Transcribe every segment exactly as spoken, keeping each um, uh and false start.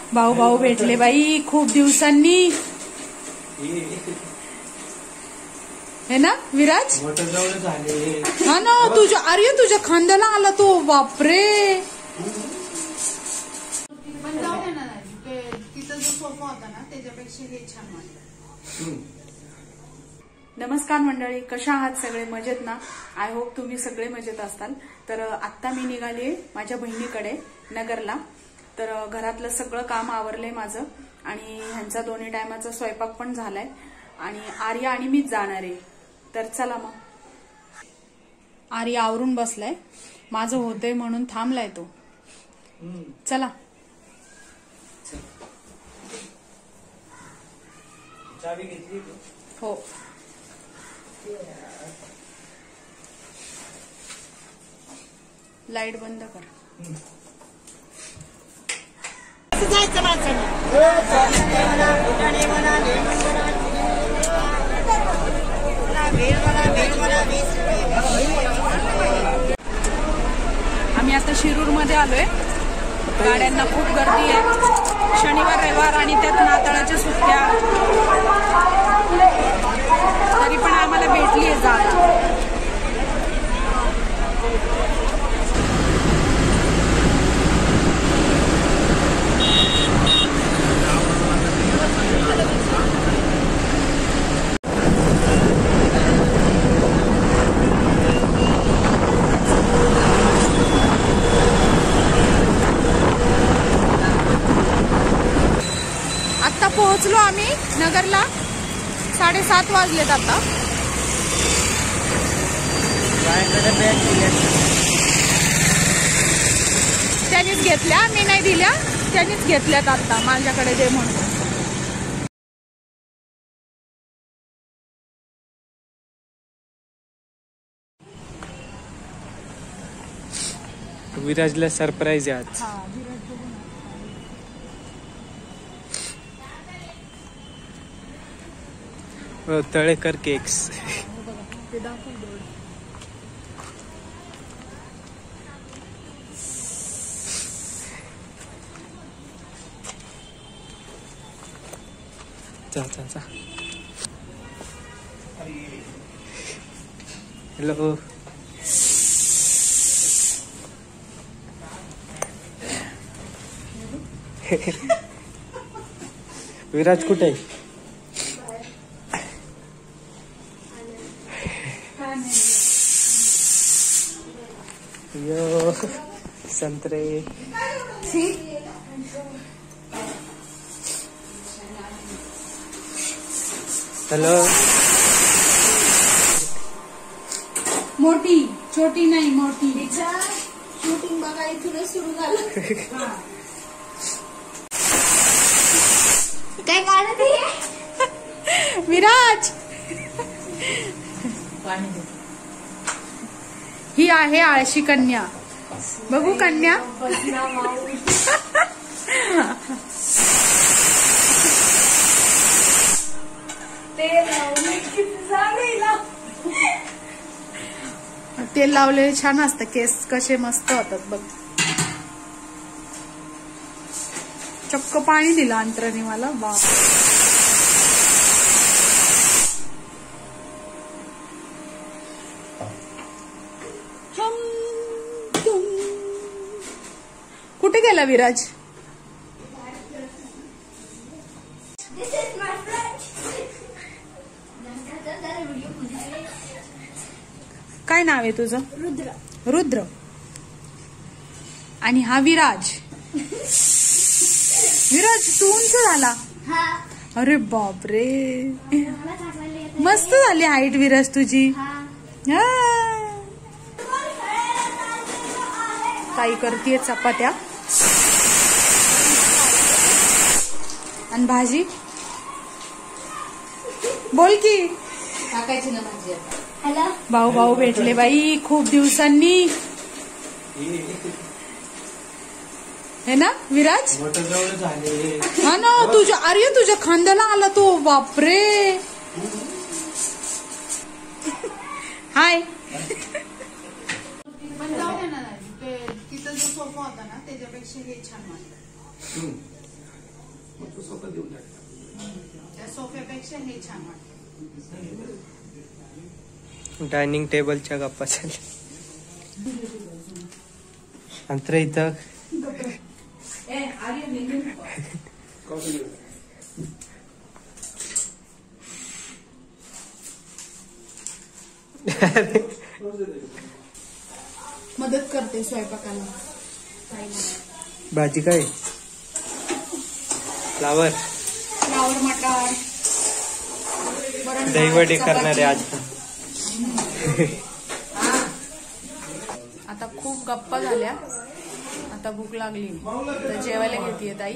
भाऊ भाऊ भेटले बाई खूप दिवसांनी, है ना विराज? हा ना, तुझ्या अरे तुझ्या खांद्याला आला तो, बापरे. पण जाऊ दे ना, तिथं जो सोफा होता ना त्याच्यापेक्षा हे छान वाटतं. नमस्कार मंडळी, कशा आहात सगळे? मजेत ना? आय होप तुम्ही सगळे मजेत असताल. तर आत्ता मी निघाली माझ्या बहिणीकडे नगरला. तर घरातलं सगळं काम आवरलंय माझं आणि ह्यांचा दोन्ही टायमाचा स्वयंपाक पण झालाय आणि आर्या आणि मीच जाणार आहे. तर चला मग. आर्या आवरून बसलाय, माझं होतंय म्हणून थांबलाय तो. चला. चावी घेतली हो. लाईट बंद कर. जायचं माणसाने. आम्ही आता शिरूर मध्ये आलोय. गाड्यांना खूप गर्दी आहे. शनिवार रविवार आणि त्यात नाताळाच्या सुट्ट्या, तरी पण आम्हाला भेटली आहे जागा. आता पोहोचलो आम्ही नगरला. साडेसात वाजलेत आता. त्यांनीच घेतल्या, मी नाही दिल्या, त्यांनीच घेतल्यात आता माझ्याकडे दे म्हणून. विराजला सरप्राईज आहे आज. तळेकर केक्स. जा जा जा. हॅलो. विराज कुठे आहे? यो संत्रे. हॅलो. मोठी छोटी नाही, मोठी. शूटिंग बघा इथूनच सुरू झालं. काय काढत आहे विराज? ही आहे आळशी कन्या. बघू कन्या. तेल लावलेले छान असतं, केस कसे मस्त होतात बघ. चक्क पाणी दिलं अंतराने मला. बा कुठे गेला विराज? काय नाव आहे तुझं? रुद्र. रुद्र. आणि हा विराज. विराज तू उंच झाला. अरे बापरे, मस्त झाली हाईट विराज तुझी. काही करतीये चपात्या आणि भाजी. बोल की. टाकायची ना भाजी. भाऊ भाऊ भेटले बाई खूप दिवसांनी, है ना विराज? हा ना, तुझ्या अरे तुझ्या खांद्याला आला तो, बापरे. हाय. पण जाऊ दे ना, तिथं जो सोफा होता ना त्याच्यापेक्षा हे छान वाटतं. मग तो स्वतः देऊन टाकला. त्या सोफ्यापेक्षा हे छान वाटतं. डायनिंग टेबलच्या गप्पा चालल्या. अंतर इथं कॉफी घेऊन. मदत करते स्वयंपाकाला. भाजी काय फ्लावर फ्लावर मटार वरण दहीवडे भात, करणारे आज. आता खूप गप्पा झाल्या, आता भूक लागली तर जेवायला घेतीये ताई.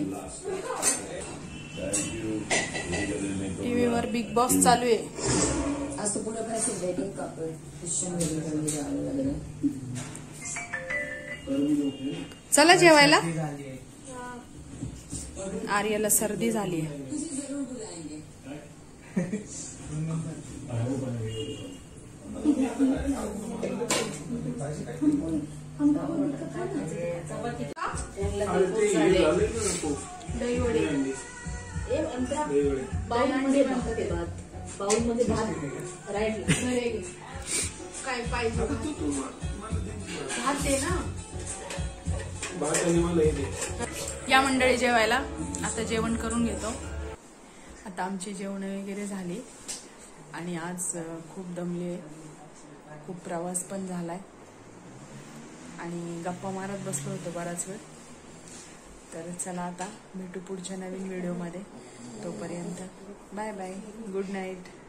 टीव्हीवर बिग बॉस चालू आहे. असं पुढे काय वेटिंग क्वेश्चन वेटिंग. चला जेवायला. आर्याला सर्दी झाली आहे. दही वडे बाउल मध्ये भात ते भात बाउल मध्ये भात राईट. काय पाहिजे भात दे ना. या मंडळी जेवायला. आता जेवण करून घेतो. आता आमची जेवण वगैरे झाली आणि आज खूप दमले, खूप प्रवास पण झालाय आणि गप्पा मारत बसलो होतो बराच वेळ. तर चला आता भेटू पुढच्या नवीन व्हिडिओमध्ये. तोपर्यंत बाय बाय, गुड नाईट.